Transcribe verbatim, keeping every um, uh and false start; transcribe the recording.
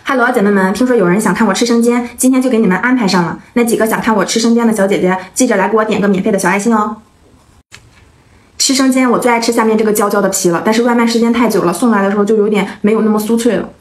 哈喽，姐妹们，听说有人想看我吃生煎，今天就给你们安排上了。那几个想看我吃生煎的小姐姐，记着来给我点个免费的小爱心哦。吃生煎我最爱吃下面这个焦焦的皮了，但是外卖时间太久了，送来的时候就有点没有那么酥脆了。